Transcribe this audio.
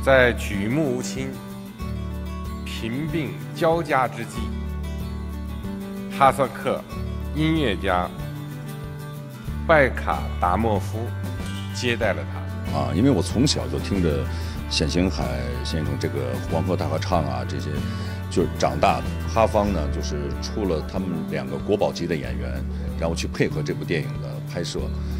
在举目无亲、贫病交加之际，哈萨克音乐家拜卡达莫夫接待了他。 因为我从小就听着冼星海先生这个黄河大合唱啊，这些就是长大的。哈方呢，就是出了他们2个国宝级的演员，然后去配合这部电影的拍摄。